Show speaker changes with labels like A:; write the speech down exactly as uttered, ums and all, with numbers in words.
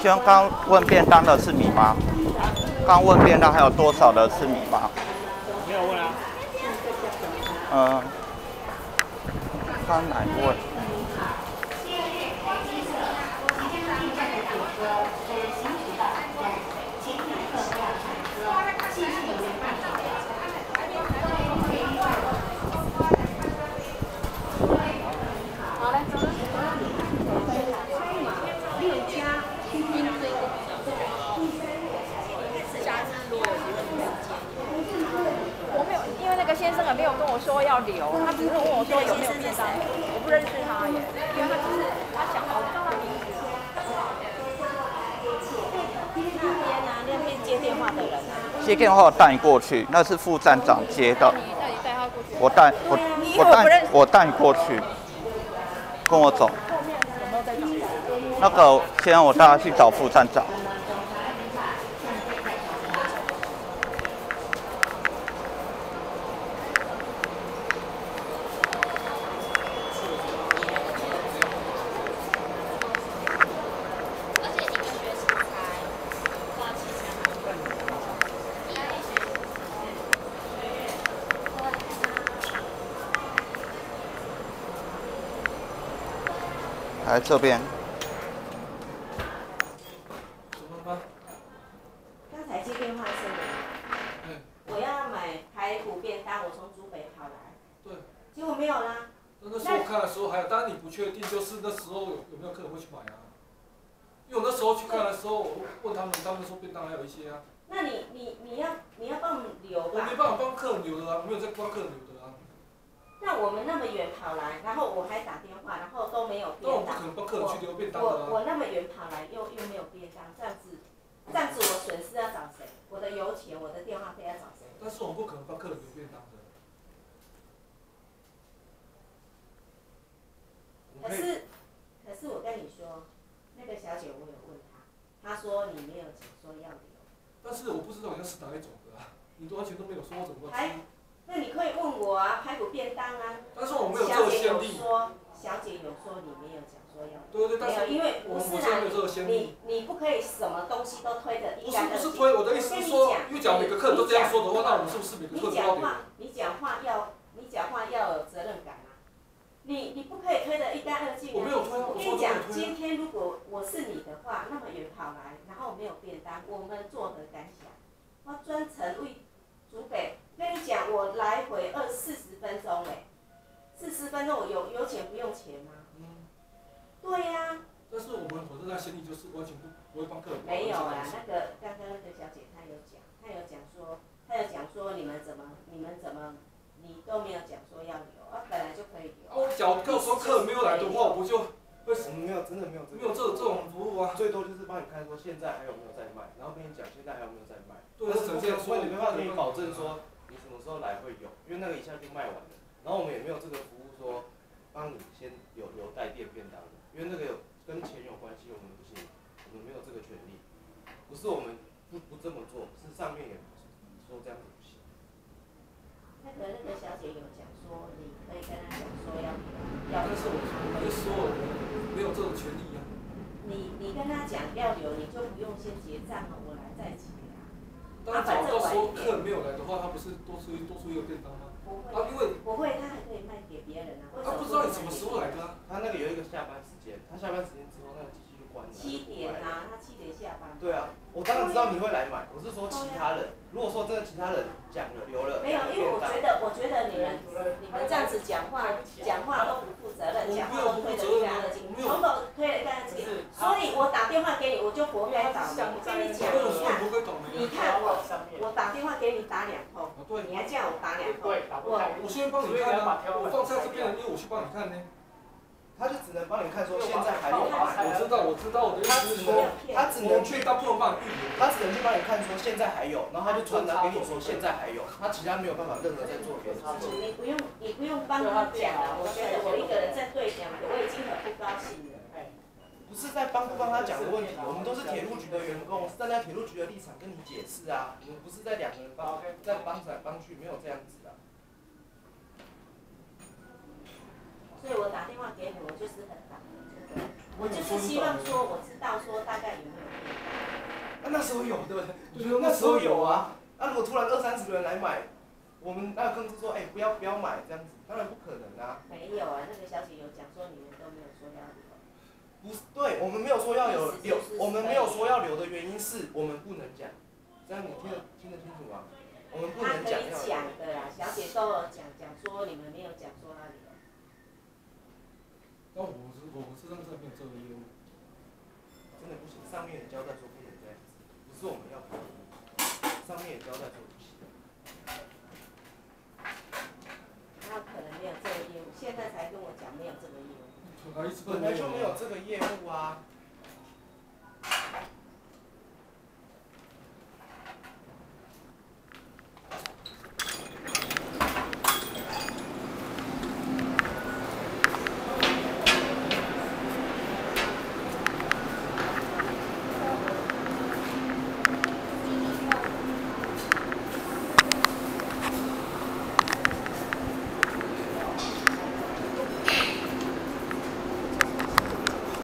A: 请问刚问便当的是你吗？刚问便当还有多少的是你吗？
B: 没有问啊。
A: 嗯，刚来问。
C: 好嘞，走了。六加冰锥。下次如果有机会，你们我没有，因为那个先生也没有跟我说要留，他只是问我说有没有便当，我不认识他耶，因为他只是他想好，我不知道他名字。那边啊，那边接电话的人啊。
A: 接电话我带你过去，那是副站长接的。
C: 那你带他过去。
A: 我带我我带我带你过去，跟我走。
C: 后面有没有在找？
A: 那个先让我带他去找副站长。来这边。
D: 刚才接电话是你。嗯。我要买排骨便当，我从竹北跑来。
E: 对。
D: 结果没有啦。
E: 那时候我看的时候还有，当然你不确定，就是那时候有有没有客人会去买啊？因为我那时候去看的时候，我问他们，他们说便当还有一些啊。
D: 那你你你要你要帮我们留吧？
E: 我没办法帮客人留的啊，我没有在帮客人留的啊。
D: 那我们那么远跑来，然后我还打电话，然后都没有便当。
E: 那我不可能帮客人去留便当的啊。
D: 我我那么远跑来，又又没有便当，这样子，这样子我损失要找谁？我的油钱，我的电话费要找谁？
E: 但是我不可能帮客人留便当的。
D: 可是，可是我跟你说，那个小姐我有问她，她说你没有讲说要留。
E: 但是我不知道你那是哪一种的啊，你完全都没有说，我怎么会知？
D: 那你可以问我啊，排骨便当啊。
E: 但是我没有这个先例。
D: 小姐有说，小姐有说你没有讲说要。
E: 对对，但是
D: 因为不是啊，你你不可以什么东西都推着一干二净。
E: 不是不是推，我的意思是说，因为讲每个客人都这样说的话，那我们是不是每个客人都要留？
D: 你讲话要，你讲话要有责任感啊。你你不可以推得一干二净啊！
E: 我没有推啊，
D: 我跟你讲，今天如果我是你的话，那么远跑来，然后没有便当，我们作何感想？我专程为竹北，跟你讲，我来回二四十分钟嘞，四十分钟我有有钱不用钱吗？嗯。对呀、啊。
E: 但是我们火车站先例就是完全不不会帮客人。
D: 没有啦，那个刚刚那个小姐她有讲，她有讲说，她有讲说你们怎么你们怎么。你都没有讲说要留，啊，本来就可以留。
E: 我假如说客人没有来的话，我就会。
F: 我们没有，真的没有这个。
E: 没有这这种服务啊。
F: 最多就是帮你看说现在还有没有在卖，然后跟你讲现在还有没有在卖。
E: 对，是整件说
F: 你没办法给你保证说你什么时候来会有，因为那个一下就卖完了。然后我们也没有这个服务说帮你先有有带电便当的，因为那个有跟钱有关系，我们不行，我们没有这个权利。不是我们不不这么做，是上面也说这样子不行。
D: 那个那个小姐有讲说，你可以跟她讲说要要。
E: 但是我我就说没有这种权利啊。
D: 你你跟她讲要留，你就不用先结账了，我来再结啊。
E: 但假如到时候客人没有来的话，他不是多出多出一个便当吗？
D: 不会。
E: 啊，因为
D: 不会，他还可以卖给别人啊。
E: 他不知道你什么时候来的啊。
F: 他那个有一个下班时间，他下班时间之后那个机器就关了。
D: 七点啊，他七点下班。
F: 对啊，我当然知道你会来买，我是说其他人。如果说真的其他人讲了留了，
D: 没有，因为我觉得，我觉得你们你们这样子讲话，讲话都不负责任，讲话都推得一干二净，从头推得一干二净。所以我打电话给你，我就活该倒霉。我跟你讲，你看，你看我我打电话给你打两通，你还叫我打两通，我
E: 我先帮你看啊，我放在这边，因为我去帮你看呢。
F: 他就只能帮你看说现在还有吗？
E: 我知道，我知道，我的意思是说，
F: 他只能去，
E: 他不能帮你预留，
F: 他只能去帮你看说现在还有，然后他就传达给你说现在还有，他其他没有办法任何在做别的事情。
D: 你不用，你不用帮他讲了，我觉得我一个人在对两个，我已经很不高兴了。
F: 不是在帮不帮他讲的问题，我们都是铁路局的员工，站在铁路局的立场跟你解释啊，我们不是在两个人帮在帮来帮去，没有这样子的。
D: 所以我打电话给你，我就是很打，对不对？ 我就是希望说，我知道说大概有没有变大。
F: 那那时候有对不对？
E: 我觉得
F: 那时候有啊。那、啊、如果突然二三十个人来买，我们那更是说，哎、欸，不要不要买这样子，当然不可能啊。
D: 没有啊，那个小姐有讲说你们都没有说要留。
F: 不是，对我们没有说要有留，我们没有说要留的原因是我们不能讲，这样你听得听得清楚吗？我们不能讲要。他可以讲的啦，小姐都有讲讲说你们没有讲说要留。
E: 那我是我是上次没有这个业务。
F: 真的不行，上面的交代说不能这样子，不是我们要服务，上面也交代说不行。
D: 那可能没有这个业务，现在才跟我讲没有这个业务。
F: 本来就没有这个业务啊。